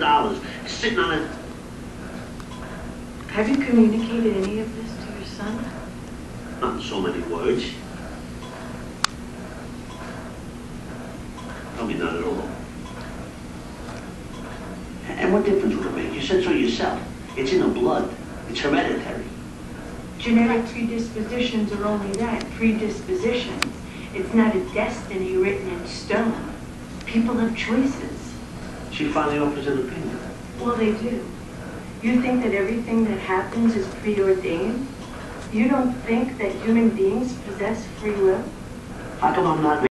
$100 sitting on it. Have you communicated any of this to your son? Not in so many words. Probably not at all. And what difference would it make? You said so yourself. It's in the blood. It's hereditary. Genetic predispositions are only that, predispositions. It's not a destiny written in stone. People have choices. She finally offers an opinion. Well, they do. You think that everything that happens is preordained? You don't think that human beings possess free will? How come I'm not